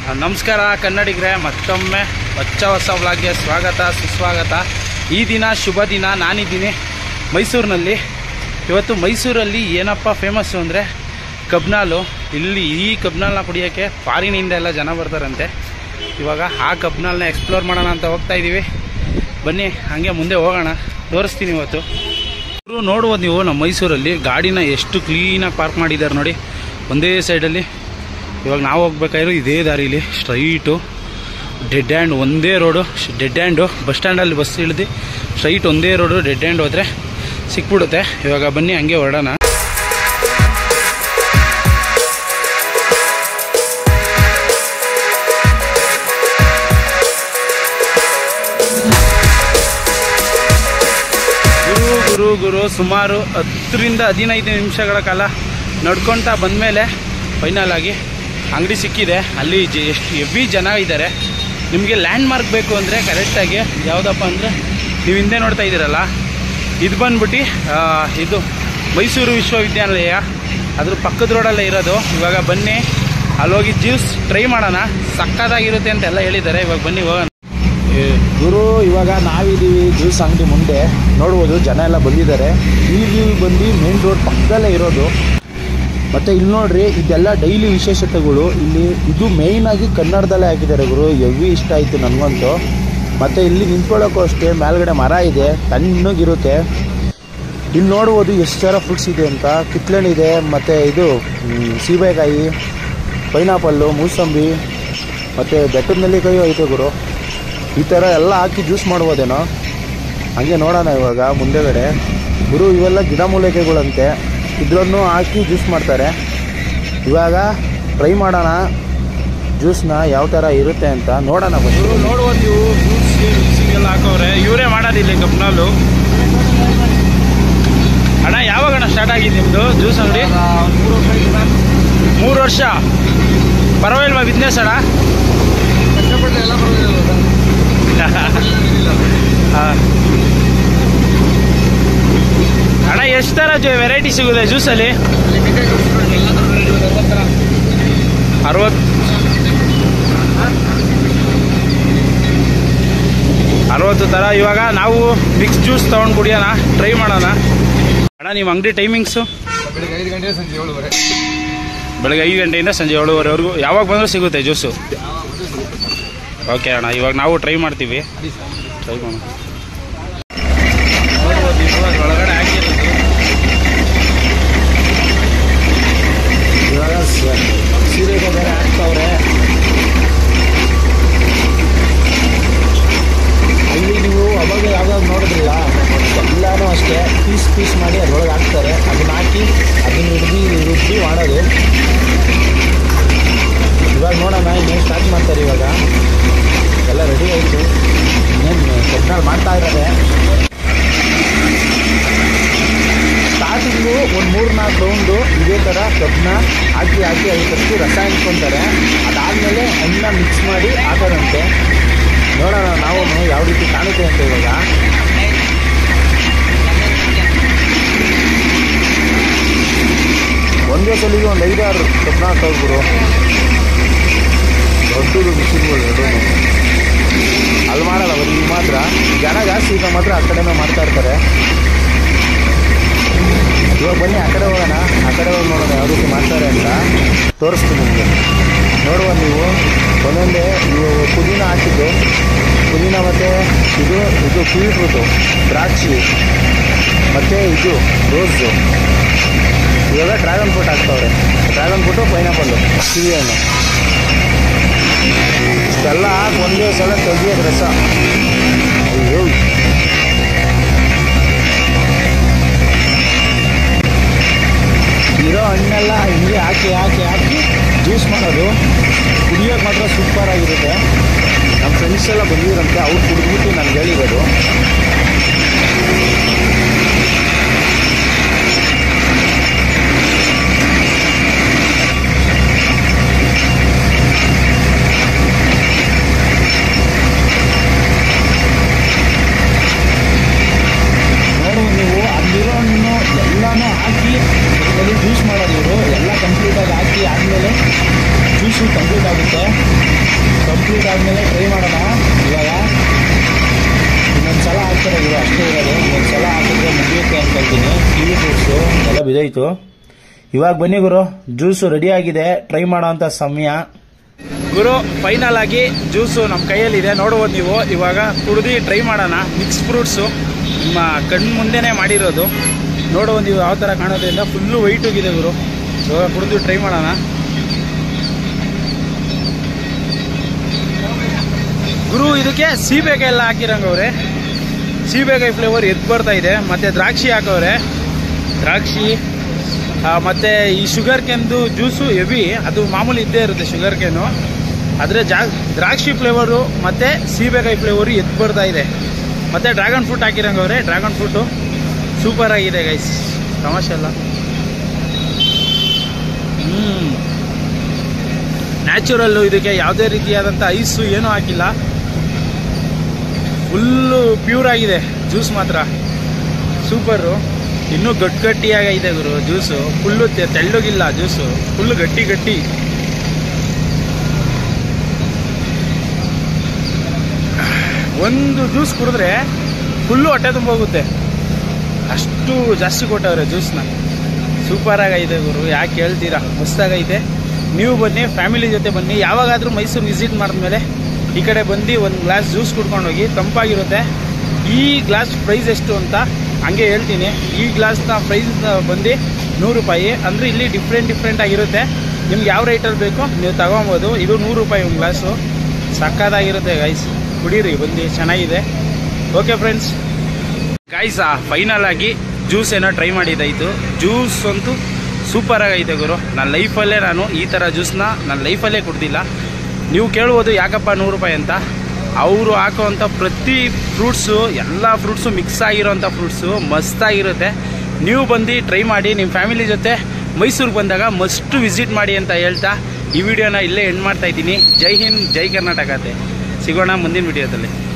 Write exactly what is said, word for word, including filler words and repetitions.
ನಮಸ್ಕಾರ ಕನ್ನಡಿಗರೇ, ಮತ್ತೊಮ್ಮೆ ಹೊಚ್ಚ ಹೊಸ ವ್ಲಾಗ್ಗೆ ಸ್ವಾಗತ ಸುಸ್ವಾಗತ. ಈ ದಿನ ಶುಭ ದಿನ. ನಾನಿದ್ದೀನಿ ಮೈಸೂರಿನಲ್ಲಿ. ಇವತ್ತು ಮೈಸೂರಲ್ಲಿ ಏನಪ್ಪ ಫೇಮಸ್ಸು ಅಂದರೆ ಕಬ್ನಾಲು. ಇಲ್ಲಿ ಈ ಕಬ್ನಾಲ್ನ ಕುಡಿಯೋಕ್ಕೆ ಫಾರಿನಿಂದ ಎಲ್ಲ ಜನ ಬರ್ತಾರಂತೆ. ಇವಾಗ ಆ ಕಬ್ನಾಲ್ನ ಎಕ್ಸ್ಪ್ಲೋರ್ ಮಾಡೋಣ ಅಂತ ಹೋಗ್ತಾ ಇದ್ದೀವಿ. ಬನ್ನಿ ಹಾಗೆ ಮುಂದೆ ಹೋಗೋಣ, ತೋರಿಸ್ತೀನಿ. ಇವತ್ತು ನೋಡ್ಬೋದು ನೀವು ನಮ್ಮ ಮೈಸೂರಲ್ಲಿ ಗಾಡಿನ ಎಷ್ಟು ಕ್ಲೀನಾಗಿ ಪಾರ್ಕ್ ಮಾಡಿದ್ದಾರೆ ನೋಡಿ, ಒಂದೇ ಸೈಡಲ್ಲಿ. ಇವಾಗ ನಾವು ಹೋಗ್ಬೇಕಾಗಿರೋ ಇದೇ ದಾರಿಲಿ ಸ್ಟ್ರೈಟು ಡೆಡ್ ಹ್ಯಾಂಡ್, ಒಂದೇ ರೋಡು ಡೆಡ್ ಹ್ಯಾಂಡು. ಬಸ್ ಸ್ಟ್ಯಾಂಡಲ್ಲಿ ಬಸ್ ಇಳಿದು ಸ್ಟ್ರೈಟ್ ಒಂದೇ ರೋಡು ಡೆಡ್ ಹ್ಯಾಂಡ್ ಹೋದರೆ ಸಿಕ್ಬಿಡುತ್ತೆ. ಇವಾಗ ಬನ್ನಿ ಹಂಗೆ ಹೊರಡೋಣ. ಗುರು ಗುರು ಗುರು ಸುಮಾರು ಹತ್ತರಿಂದ ಹದಿನೈದು ನಿಮಿಷಗಳ ಕಾಲ ನಡ್ಕೊತಾ ಬಂದಮೇಲೆ ಫೈನಲ್ ಆಗಿ ಅಂಗಡಿ ಸಿಕ್ಕಿದೆ. ಅಲ್ಲಿ ಜ ಎಷ್ಟು ಹೆವಿ ಜನ ಇದ್ದಾರೆ. ನಿಮಗೆ ಲ್ಯಾಂಡ್ ಮಾರ್ಕ್ ಬೇಕು ಅಂದರೆ ಕರೆಕ್ಟಾಗಿ ಯಾವುದಪ್ಪ ಅಂದರೆ ನೀವು ಹಿಂದೆ ನೋಡ್ತಾ ಇದ್ದೀರಲ್ಲ, ಇದು ಬಂದ್ಬಿಟ್ಟು ಇದು ಮೈಸೂರು ವಿಶ್ವವಿದ್ಯಾನಿಲಯ, ಅದ್ರ ಪಕ್ಕದ ರೋಡಲ್ಲೇ ಇರೋದು. ಇವಾಗ ಬನ್ನಿ ಅಲ್ಲೋಗಿ ಜ್ಯೂಸ್ ಟ್ರೈ ಮಾಡೋಣ, ಸಕ್ಕತ್ತಾಗಿರುತ್ತೆ ಅಂತೆಲ್ಲ ಹೇಳಿದ್ದಾರೆ. ಇವಾಗ ಬನ್ನಿ ಹೋಗೋಣ. ಗುರು ಇವಾಗ ನಾವಿದ್ದೀವಿ ಜ್ಯೂಸ್ ಅಂಗಡಿ ಮುಂದೆ. ನೋಡ್ಬೋದು ಜನ ಎಲ್ಲ ಬಂದಿದ್ದಾರೆ. ಇಲ್ಲಿ ಬಂದು ಮೇನ್ ರೋಡ್ ಪಕ್ಕದಲ್ಲೇ ಇರೋದು. ಮತ್ತು ಇಲ್ಲಿ ನೋಡ್ರಿ, ಇದೆಲ್ಲ ಡೈಲಿ ವಿಶೇಷತೆಗಳು. ಇಲ್ಲಿ ಇದು ಮೇಯ್ನಾಗಿ ಕನ್ನಡದಲ್ಲೇ ಹಾಕಿದ್ದಾರೆ ಗುರು. ಹೆವಿ ಇಷ್ಟ ಆಯಿತು ನನಗಂತೂ. ಮತ್ತು ಇಲ್ಲಿ ನಿಂತ್ಕೊಳ್ಳೋಕ್ಕೂ ಅಷ್ಟೇ, ಮೇಲ್ಗಡೆ ಮರ ಇದೆ, ತಣ್ಣಗಿರುತ್ತೆ. ಇಲ್ಲಿ ನೋಡ್ಬೋದು ಎಷ್ಟು ಥರ ಫ್ರೂಟ್ಸ್ ಇದೆ ಅಂತ. ಕಿತ್ಲೆಹಣ್ಣಿದೆ, ಮತ್ತು ಇದು ಸೀಬೆಕಾಯಿ, ಪೈನಾಪಲ್ಲು, ಮೂಸಂಬಿ, ಮತ್ತು ಬೆಟ್ಟದ ನೆಲ್ಲಿಕಾಯಿ ಐತೆ ಗುರು. ಈ ಥರ ಎಲ್ಲ ಹಾಕಿ ಜ್ಯೂಸ್ ಮಾಡ್ಬೋದೇನೋ. ಹಾಗೆ ನೋಡೋಣ ಇವಾಗ ಮುಂದೆಗಡೆ. ಗುರು ಇವೆಲ್ಲ ಗಿಡಮೂಲಿಕೆಗಳಂತೆ, ಇದ್ರನ್ನು ಹಾಕಿ ಜ್ಯೂಸ್ ಮಾಡ್ತಾರೆ. ಇವಾಗ ಟ್ರೈ ಮಾಡೋಣ ಜ್ಯೂಸ್ನ ಯಾವ ಥರ ಇರುತ್ತೆ ಅಂತ ನೋಡೋಣ. ಬಂದು ನೋಡ್ಬೋದು ನೀವು, ಫ್ರೂಟ್ಸ್ಗೆ ಜ್ಯೂಸಿಗೆಲ್ಲ ಹಾಕೋರೆ ಇವರೇ ಮಾಡೋದಿಲ್ಲ ಕಬ್ನಾಲು. ಅಣ್ಣ ಯಾವಾಗ ಅಣ್ಣ ಸ್ಟಾರ್ಟ್ ಆಗಿದೆ ನಿಮ್ಮದು ಜ್ಯೂಸ್ ಅಂಗಡಿ? ಮೂರು ವರ್ಷ ಪರವಾಗಿಲ್ವಾ ಬಿಸ್ನೆಸ್ ಅಣ್ಣ? ಹಾಂ ಅಣ್ಣ, ಎಷ್ಟು ಥರ ವೆರೈಟಿ ಸಿಗುತ್ತೆ ಜ್ಯೂಸಲ್ಲಿ? ಅರವತ್ತು ಅರವತ್ತು ಥರ. ಇವಾಗ ನಾವು ಮಿಕ್ಸ್ ಜ್ಯೂಸ್ ತೊಗೊಂಡು ಕುಡಿಯೋಣ, ಟ್ರೈ ಮಾಡೋಣ. ಅಣ್ಣ ನಿಮ್ಮ ಅಂಗಡಿ ಟೈಮಿಂಗ್ಸು? ಬೆಳಗ್ಗೆ ಐದು ಗಂಟೆ ಸಂಜೆ ಏಳುವರೆ. ಬೆಳಗ್ಗೆ ಐದು ಗಂಟೆಯಿಂದ ಸಂಜೆ ಏಳುವರೆವರೆಗೂ ಯಾವಾಗ ಬಂದರೂ ಸಿಗುತ್ತೆ ಜ್ಯೂಸು? ಓಕೆ ಅಣ್ಣ, ಇವಾಗ ನಾವು ಟ್ರೈ ಮಾಡ್ತೀವಿ. ಟ್ರೈ ಮಾಡೋಣ. ಇವಾಗ ಒಳಗಡೆ ಹಾಕಿರೋದು ಇವಾಗ ಸೀರೆಗೆ ಬೇರೆ ಹಾಕ್ತವ್ರೆ. ಅಲ್ಲಿ ನೀವು ಅವಾಗ ಯಾವ್ದಾದ್ರು ನೋಡಿದ್ರಿಲ್ಲ, ಎಲ್ಲನೂ ಅಷ್ಟೇ ಪೀಸ್ ಪೀಸ್ ಮಾಡಿ ಅದ್ರೊಳಗೆ ಹಾಕ್ತಾರೆ. ಅದನ್ನ ಹಾಕಿ ಅದನ್ನ ಹಿಡ್ದು ರುಬ್ಬಿ ಮಾಡೋದು. ಇವಾಗ ನೋಡೋಣ ಇನ್ನೇನು ಸ್ಟಾರ್ಟ್ ಮಾಡ್ತಾರೆ. ಇವಾಗ ಎಲ್ಲ ರೆಡಿ ಆಯಿತು, ಇನ್ನೇನು ಕಬ್ನಾಲ್ ಮಾಡ್ತಾ ಇದ್ದಾರೆ. ಸ್ಟಾರ್ಟಿಂಗು ಒಂದು ಮೂರು ನಾಲ್ಕು ರೌಂಡು ಇದೇ ಥರ ಕಬ್ಬನ್ನ ಹಾಕಿ ಹಾಕಿ ಅದಕ್ಕಷ್ಟು ರಸ ಇಟ್ಕೊತಾರೆ. ಅದಾದಮೇಲೆ ಅನ್ನ ಮಿಕ್ಸ್ ಮಾಡಿ ಹಾಕೋದಂತೆ. ನೋಡೋಣ ನಾವು ಯಾವ ರೀತಿ ಕಾಣುತ್ತೆ ಅಂತ. ಇವಾಗ ಒಂದೇ ಸಲಿಗೆ ಒಂದು ಐದಾರು ಕಬ್ಬನ್ನ ಹಾಕೋಗ್ಬಿಡು. ದೊಡ್ಡದು ಮಿಷಿನ್ಗಳು ಎರಡು ಅಲ್ಲಿ ಮಾಡಲ್ಲ, ಬರೀ ಈಗ ಮಾತ್ರ ಜನ ಜಾಸ್ತಿ ಈಗ ಮಾತ್ರ ಆ ಕಡೆನೂ ಮಾಡ್ತಾ ಇರ್ತಾರೆ. ಇವಾಗ ಬನ್ನಿ ಆ ಕಡೆ ಹೋಗೋಣ, ಆ ಕಡೆ ಹೋಗಿ ನೋಡೋಣ ಯಾವ ರೀತಿ ಮಾಡ್ತಾರೆ ಅಂತ ತೋರಿಸ್ತೀನಿ ನಿಮಗೆ. ನೋಡುವ ನೀವು ಒಂದೊಂದೇ ಇವು ಪುದೀನ ಹಾಕಿದ್ದು, ಪುದೀನ ಮತ್ತು ಇದು ಇದು ಬೀಟ್ರೂಟು, ದ್ರಾಕ್ಷಿ ಮತ್ತು ಇದು ರೋಸು. ಇವಾಗ ಡ್ರ್ಯಾಗನ್ ಫ್ರೂಟ್ ಹಾಕ್ತವ್ರೆ. ಡ್ರ್ಯಾಗನ್ ಫ್ರೂಟು, ಪೈನಾಪಲ್ಲು, ಕಿವಿ ಹಣ್ಣು ಇಷ್ಟೆಲ್ಲ ಹಾಕಿ ಒಂದೇ ಸಲ ತೆಗಿಯೋದು ರಸ. ಅಯ್ಯೋ ಇರೋ ಹಣ್ಣೆಲ್ಲ ಹಿಂಗೆ ಹಾಕಿ ಹಾಕಿ ಹಾಕಿ ಜ್ಯೂಸ್ ಮಾಡೋದು. ಕುಡಿಯೋಕೆ ಮಾತ್ರ ಸೂಪರಾಗಿರುತ್ತೆ. ನಮ್ಮ ಫ್ರೆಂಡ್ಸ್ ಎಲ್ಲ ಬಂದಿರಂತೆ, ಅವ್ರು ಕುಡಿದ್ಬಿಟ್ಟು ನನಗೆ ಹೇಳಿರೋದು. ನೋಡು ನೀವು ಅಲ್ಲಿರೋ ಹಣ್ಣು ಎಲ್ಲನೂ ಹಾಕಿ ಜ್ಯೂಸ್ ಮಾಡೋದು. ಇವರು ಎಲ್ಲ ಕಂಪ್ಲೀಟಾಗಿ ಹಾಕಿ ಆದಮೇಲೆ ಜ್ಯೂಸು ಕಂಪ್ಲೀಟ್ ಆಗುತ್ತೆ. ಕಂಪ್ಲೀಟ್ ಆದಮೇಲೆ ಟ್ರೈ ಮಾಡೋಣ. ಇವಾಗ ಇನ್ನೊಂದು ಸಲ ಹಾಕ್ತಾರೆ ಗುರು, ಅಷ್ಟೇ ಇರೋದು. ಇನ್ನೊಂದು ಸಲ ಹಾಕಿದ್ರೆ ಮುಗಿಯುತ್ತೆ ಅಂತ ಹೇಳ್ತೀನಿ. ಕಿವಿ ಫ್ರೂಟ್ಸು ಎಲ್ಲ ಬಿದ್ದೋಯ್ತು. ಇವಾಗ ಬನ್ನಿ ಗುರು, ಜ್ಯೂಸು ರೆಡಿ ಆಗಿದೆ, ಟ್ರೈ ಮಾಡೋ ಅಂಥ ಸಮಯ. ಗುರು ಫೈನಲ್ ಆಗಿ ಜ್ಯೂಸು ನಮ್ಮ ಕೈಯಲ್ಲಿದೆ, ನೋಡ್ಬೋದು ನೀವು. ಇವಾಗ ಕುಡ್ದು ಟ್ರೈ ಮಾಡೋಣ. ಮಿಕ್ಸ್ ಫ್ರೂಟ್ಸು ನಿಮ್ಮ ಕಣ್ಣು ಮುಂದೆನೇ ಮಾಡಿರೋದು, ನೋಡ್ಬೋದು ನೀವು ಯಾವ ಥರ ಕಾಣೋದ್ರಿಂದ. ಫುಲ್ಲು ವೈಟ್ ಹೋಗಿದೆ ಗುರು. ಇವಾಗ ಕುಡಿದು ಟ್ರೈ ಮಾಡೋಣ. ಗುರು ಇದಕ್ಕೆ ಸೀಬೆಕಾಯಿ ಎಲ್ಲ ಹಾಕಿರಂಗವ್ರೆ, ಸೀಬೆಕಾಯಿ ಫ್ಲೇವರ್ ಎದ್ದು ಬರ್ತಾ ಇದೆ. ಮತ್ತು ದ್ರಾಕ್ಷಿ ಹಾಕವ್ರೆ, ದ್ರಾಕ್ಷಿ ಮತ್ತು ಈ ಶುಗರ್ ಕೇನ್ದು ಜ್ಯೂಸು ಹೆವಿ, ಅದು ಮಾಮೂಲಿ ಇದ್ದೇ ಇರುತ್ತೆ ಶುಗರ್ ಕೇನು. ಆದರೆ ಜಾ ದ್ರಾಕ್ಷಿ ಫ್ಲೇವರು ಮತ್ತು ಸೀಬೆಕಾಯಿ ಫ್ಲೇವರು ಎದ್ದು ಬರ್ತಾ ಇದೆ. ಮತ್ತು ಡ್ರ್ಯಾಗನ್ ಫ್ರೂಟ್ ಹಾಕಿರಂಗವ್ರೆ, ಡ್ರ್ಯಾಗನ್ ಫ್ರೂಟು ಸೂಪರ್ ಆಗಿದೆ ಗೈಸ್, ತಮಾಷೆ ಅಲ್ಲ. ಹ್ಞೂ ನ್ಯಾಚುರಲ್ಲು, ಇದಕ್ಕೆ ಯಾವುದೇ ರೀತಿಯಾದಂಥ ಐಸು ಏನೂ ಹಾಕಿಲ್ಲ. ಫುಲ್ಲು ಪ್ಯೂರ್ ಆಗಿದೆ ಜ್ಯೂಸ್ ಮಾತ್ರ, ಸೂಪರು. ಇನ್ನೂ ಗಟ್ಟಿ ಗಟ್ಟಿಯಾಗಿದೆ ಗುರು ಜ್ಯೂಸು, ಫುಲ್ಲು ತೆಳ್ಳಗಿಲ್ಲ ಜ್ಯೂಸು, ಫುಲ್ಲು ಗಟ್ಟಿ ಗಟ್ಟಿ. ಒಂದು ಜ್ಯೂಸ್ ಕುಡಿದ್ರೆ ಫುಲ್ಲು ಹೊಟ್ಟೆ ತುಂಬ ಹೋಗುತ್ತೆ, ಅಷ್ಟು ಜಾಸ್ತಿ ಕೊಟ್ಟವ್ರೆ ಜ್ಯೂಸ್ನ. ಸೂಪರಾಗೈತೆ ಗುರು, ಯಾಕೆ ಹೇಳ್ತೀರಾ, ಮಸ್ತಾಗೈತೆ. ನೀವು ಬನ್ನಿ, ಫ್ಯಾಮಿಲಿ ಜೊತೆ ಬನ್ನಿ. ಯಾವಾಗಾದರೂ ಮೈಸೂರು ವಿಸಿಟ್ ಮಾಡಿದ್ಮೇಲೆ ಈ ಕಡೆ ಬಂದು ಒಂದು ಗ್ಲಾಸ್ ಜ್ಯೂಸ್ ಕುಡ್ಕೊಂಡೋಗಿ, ತಂಪಾಗಿರುತ್ತೆ. ಈ ಗ್ಲಾಸ್ ಪ್ರೈಸ್ ಎಷ್ಟು ಅಂತ ಹಂಗೆ ಹೇಳ್ತೀನಿ. ಈ ಗ್ಲಾಸ್ನ ಪ್ರೈಸ್ ಬಂದು ನೂರು ರೂಪಾಯಿ. ಅಂದರೆ ಇಲ್ಲಿ ಡಿಫ್ರೆಂಟ್ ಡಿಫ್ರೆಂಟ್ ಆಗಿರುತ್ತೆ, ನಿಮ್ಗೆ ಯಾವ ರೇಟಲ್ಲಿ ಬೇಕೋ ನೀವು ತಗೊಬೋದು. ಇದು ನೂರು ರೂಪಾಯಿ ಒಂದು ಗ್ಲಾಸು, ಸಕ್ಕತ್ತಾಗಿರುತ್ತೆ ಗೈಸ್. ಕುಡೀರಿ ಬಂದು, ಚೆನ್ನಾಗಿದೆ. ಓಕೆ ಫ್ರೆಂಡ್ಸ್, ಗೈಸ್ ಫೈನಲ್ ಆಗಿ ಜ್ಯೂಸ್ ಏನೋ ಟ್ರೈ ಮಾಡಿದ್ದಾಯಿತು. ಜ್ಯೂಸ್ ಅಂತೂ ಸೂಪರಾಗೈತೆ ಗುರು. ನನ್ನ ಲೈಫಲ್ಲೇ ನಾನು ಈ ಥರ ಜ್ಯೂಸ್ನ ನನ್ನ ಲೈಫಲ್ಲೇ ಕುಡ್ದಿಲ್ಲ. ನೀವು ಕೇಳ್ಬೋದು ಯಾಕಪ್ಪ ನೂರು ರೂಪಾಯಿ ಅಂತ. ಅವರು ಹಾಕೋವಂಥ ಪ್ರತಿ ಫ್ರೂಟ್ಸು, ಎಲ್ಲ ಫ್ರೂಟ್ಸು ಮಿಕ್ಸ್ ಆಗಿರೋವಂಥ ಫ್ರೂಟ್ಸು ಮಸ್ತಾಗಿರುತ್ತೆ. ನೀವು ಬಂದು ಟ್ರೈ ಮಾಡಿ, ನಿಮ್ಮ ಫ್ಯಾಮಿಲಿ ಜೊತೆ ಮೈಸೂರಿಗೆ ಬಂದಾಗ ಮಸ್ಟ್ ವಿಸಿಟ್ ಮಾಡಿ ಅಂತ ಹೇಳ್ತಾ ಈ ವಿಡಿಯೋನ ಇಲ್ಲೇ ಎಂಡ್ ಮಾಡ್ತಾಯಿದ್ದೀನಿ. ಜೈ ಹಿಂದ್, ಜೈ ಕರ್ನಾಟಕ. ಸಿಗೋಣ ಮುಂದಿನ ವಿಡಿಯೋದಲ್ಲಿ.